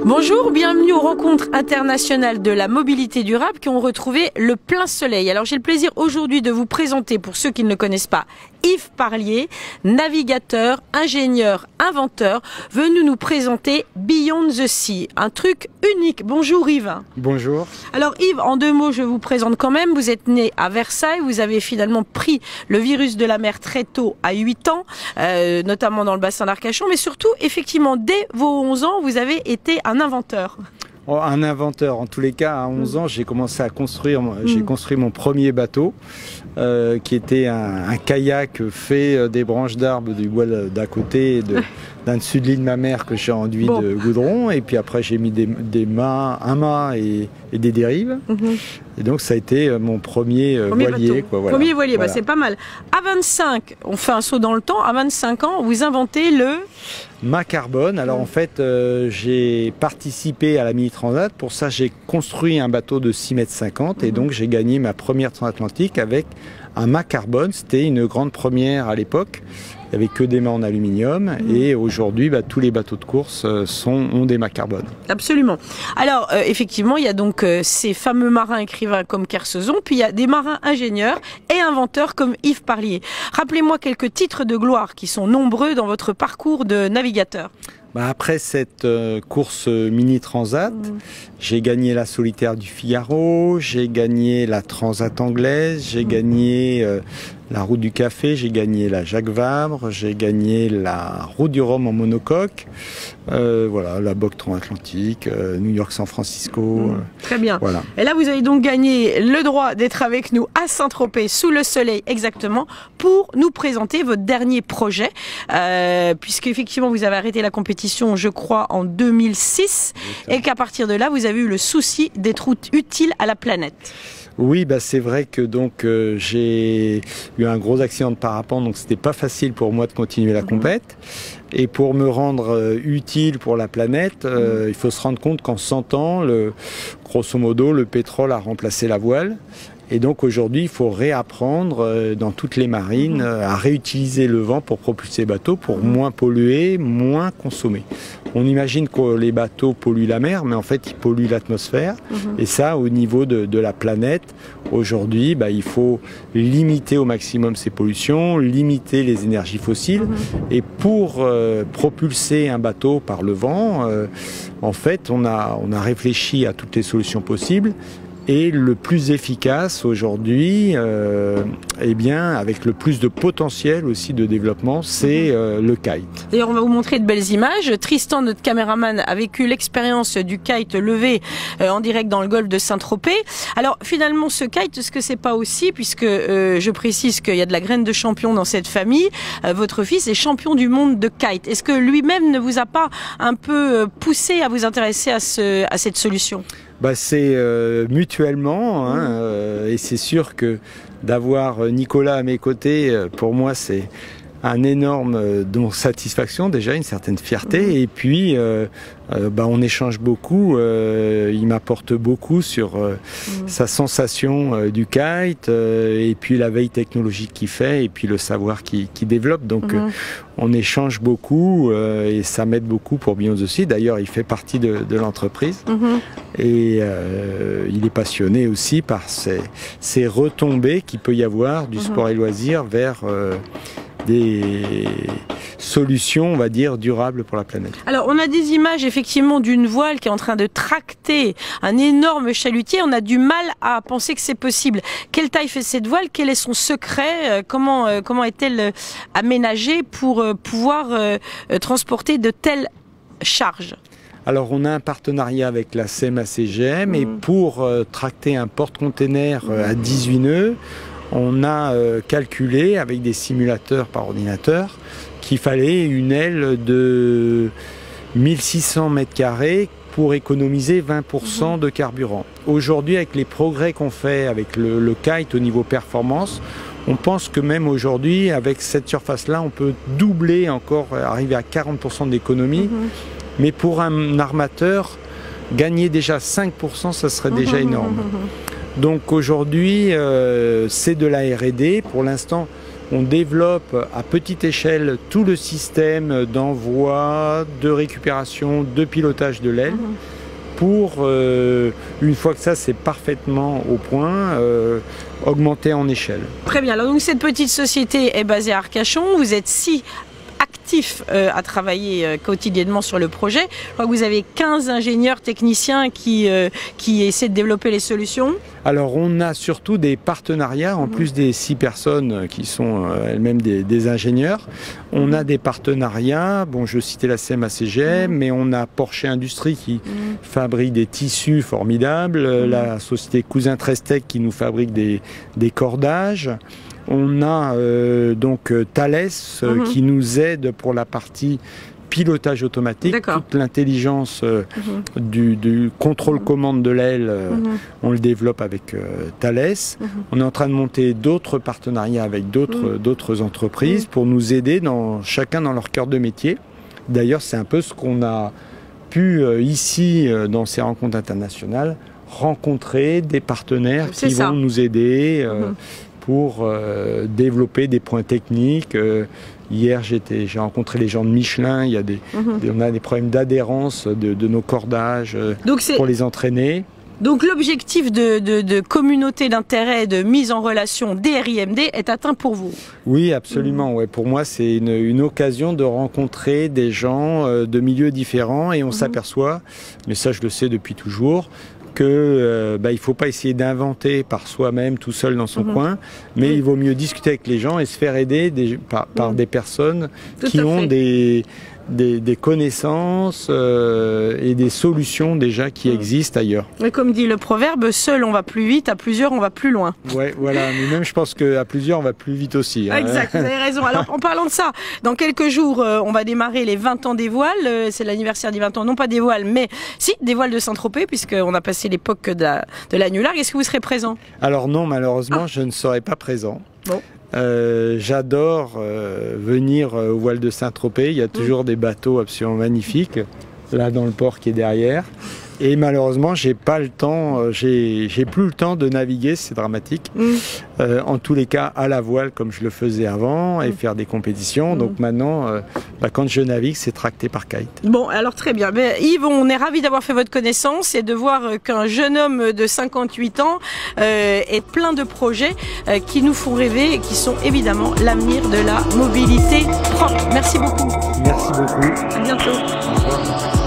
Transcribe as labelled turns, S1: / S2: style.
S1: Bonjour, bienvenue aux rencontres internationales de la mobilité durable qui ont retrouvé le plein soleil. Alors j'ai le plaisir aujourd'hui de vous présenter, pour ceux qui ne le connaissent pas, Yves Parlier, navigateur, ingénieur, inventeur, venu nous présenter Beyond the Sea, un truc unique. Bonjour Yves.
S2: Bonjour.
S1: Alors Yves, en deux mots, je vous présente quand même. Vous êtes né à Versailles, vous avez finalement pris le virus de la mer très tôt, à 8 ans, notamment dans le bassin d'Arcachon, mais surtout, effectivement, dès vos 11 ans, vous avez été un inventeur.
S2: Oh, un inventeur, en tous les cas, à 11 ans, j'ai commencé à construire, j'ai construit mon premier bateau, qui était un kayak fait des branches d'arbres du bois d'à côté, d'un dessus de l'île de ma mère que j'ai enduit de goudron, et puis après j'ai mis un mât et des dérives, et donc ça a été mon premier voilier. Quoi, voilà.
S1: Premier voilier, voilà. Bah, c'est pas mal. À 25, on fait un saut dans le temps, à 25 ans, vous inventez le...
S2: mât carbone. Alors en fait, j'ai participé à la mini transat. Pour ça, j'ai construit un bateau de 6,50 m et donc j'ai gagné ma première transatlantique avec un mât carbone. C'était une grande première à l'époque. Il n'y avait que des mâts en aluminium et aujourd'hui, tous les bateaux de course ont des mâts carbone.
S1: Absolument. Alors, effectivement, il y a donc ces fameux marins écrivains comme Kersozon, puis il y a des marins ingénieurs et inventeurs comme Yves Parlier. Rappelez-moi quelques titres de gloire qui sont nombreux dans votre parcours de navigateur.
S2: Après cette course mini transat, j'ai gagné la solitaire du Figaro, j'ai gagné la transat anglaise, j'ai gagné la route du café, j'ai gagné la Jacques Vabre, j'ai gagné la route du Rhum en monocoque, voilà, la BOC transatlantique, New York-San Francisco.
S1: Très bien.
S2: Voilà. Et
S1: là, vous avez donc gagné le droit d'être avec nous à Saint-Tropez, sous le soleil exactement, pour nous présenter votre dernier projet, puisque effectivement vous avez arrêté la compétition, je crois, en 2006, et qu'à partir de là, vous avez eu le souci d'être utile à la planète.
S2: Oui, c'est vrai que donc j'ai eu un gros accident de parapente, donc c'était pas facile pour moi de continuer la compète. Et pour me rendre utile pour la planète, il faut se rendre compte qu'en 100 ans, grosso modo, le pétrole a remplacé la voile. Et donc aujourd'hui, il faut réapprendre dans toutes les marines à réutiliser le vent pour propulser les bateaux, pour moins polluer, moins consommer. On imagine que les bateaux polluent la mer, mais en fait, ils polluent l'atmosphère. Et ça, au niveau de la planète, aujourd'hui, il faut limiter au maximum ces pollutions, limiter les énergies fossiles. Et pour propulser un bateau par le vent, en fait, on a réfléchi à toutes les solutions possibles. Et le plus efficace aujourd'hui, avec le plus de potentiel aussi de développement, c'est le kite.
S1: D'ailleurs, on va vous montrer de belles images. Tristan, notre caméraman, a vécu l'expérience du kite levé en direct dans le golfe de Saint-Tropez. Alors finalement, ce kite, est-ce que c'est pas aussi, puisque je précise qu'il y a de la graine de champion dans cette famille, votre fils est champion du monde de kite. Est-ce que lui-même ne vous a pas un peu poussé à vous intéresser à cette solution ?
S2: C'est mutuellement, et c'est sûr que d'avoir Nicolas à mes côtés, pour moi c'est un énorme satisfaction, déjà une certaine fierté, et puis on échange beaucoup, il m'apporte beaucoup sur sa sensation du kite, et puis la veille technologique qu'il fait, et puis le savoir qu'il développe, donc on échange beaucoup, et ça m'aide beaucoup pour Beyond the Sea. D'ailleurs il fait partie de l'entreprise, et il est passionné aussi par ces retombées qu'il peut y avoir du sport et loisir vers des solutions, on va dire, durables pour la planète.
S1: Alors, on a des images effectivement d'une voile qui est en train de tracter un énorme chalutier. On a du mal à penser que c'est possible. Quelle taille fait cette voile? Quel est son secret? Comment est-elle aménagée pour pouvoir transporter de telles charges?
S2: Alors on a un partenariat avec la CMA-CGM et pour tracter un porte-container à 18 nœuds, on a calculé avec des simulateurs par ordinateur qu'il fallait une aile de 1600 m² pour économiser 20% de carburant. Aujourd'hui, avec les progrès qu'on fait avec le kite au niveau performance, on pense que même aujourd'hui, avec cette surface-là, on peut doubler encore, arriver à 40% d'économie. Mais pour un armateur, gagner déjà 5%, ça serait déjà énorme. Donc aujourd'hui, c'est de la R&D. Pour l'instant, on développe à petite échelle tout le système d'envoi, de récupération, de pilotage de l'aile. Pour, une fois que ça c'est parfaitement au point, augmenter en échelle.
S1: Très bien, alors donc cette petite société est basée à Arcachon, vous êtes si actif à travailler quotidiennement sur le projet. Je crois que vous avez 15 ingénieurs techniciens qui essaient de développer les solutions.
S2: Alors on a surtout des partenariats, en plus des 6 personnes qui sont elles-mêmes des ingénieurs. On a des partenariats, bon je citais la CMA-CGM, mais on a Porsche Industrie qui fabrique des tissus formidables, la société Cousin Trestec qui nous fabrique des cordages. On a donc Thales qui nous aide pour la partie pilotage automatique, toute l'intelligence du contrôle-commande de l'aile, on le développe avec Thales. On est en train de monter d'autres partenariats avec d'autres entreprises pour nous aider chacun dans leur cœur de métier. D'ailleurs, c'est un peu ce qu'on a pu ici, dans ces rencontres internationales, rencontrer des partenaires qui vont nous aider pour développer des points techniques. Hier, j'ai rencontré les gens de Michelin. On a des problèmes d'adhérence de nos cordages pour les entraîner.
S1: Donc l'objectif de communauté d'intérêt, de mise en relation DRIMD est atteint pour vous?
S2: Oui, absolument. Ouais. Pour moi, c'est une occasion de rencontrer des gens de milieux différents et on s'aperçoit, mais ça je le sais depuis toujours, que il faut pas essayer d'inventer par soi-même tout seul dans son coin, mais il vaut mieux discuter avec les gens et se faire aider par des personnes qui ont des connaissances et des solutions déjà qui existent ailleurs.
S1: Et comme dit le proverbe, seul on va plus vite, à plusieurs on va plus loin.
S2: Ouais, voilà, mais même je pense qu'à plusieurs on va plus vite aussi. Hein.
S1: Exact, vous avez raison. Alors en parlant de ça, dans quelques jours on va démarrer les 20 ans des voiles, c'est l'anniversaire des 20 ans, non pas des voiles, mais si, des voiles de Saint-Tropez, puisqu'on a passé l'époque de la New Largue. Est-ce que vous serez présent?
S2: Alors non, malheureusement je ne serai pas présent. Bon. J'adore venir aux voiles de Saint-Tropez, il y a toujours des bateaux absolument magnifiques, là dans le port qui est derrière. Et malheureusement, j'ai pas le temps, j'ai plus le temps de naviguer, c'est dramatique. En tous les cas, à la voile comme je le faisais avant et faire des compétitions. Donc maintenant, quand je navigue, c'est tracté par kite.
S1: Bon, alors très bien. Yves, on est ravis d'avoir fait votre connaissance et de voir qu'un jeune homme de 58 ans est plein de projets qui nous font rêver et qui sont évidemment l'avenir de la mobilité propre. Merci beaucoup.
S2: Merci beaucoup.
S1: À bientôt.
S2: Au revoir.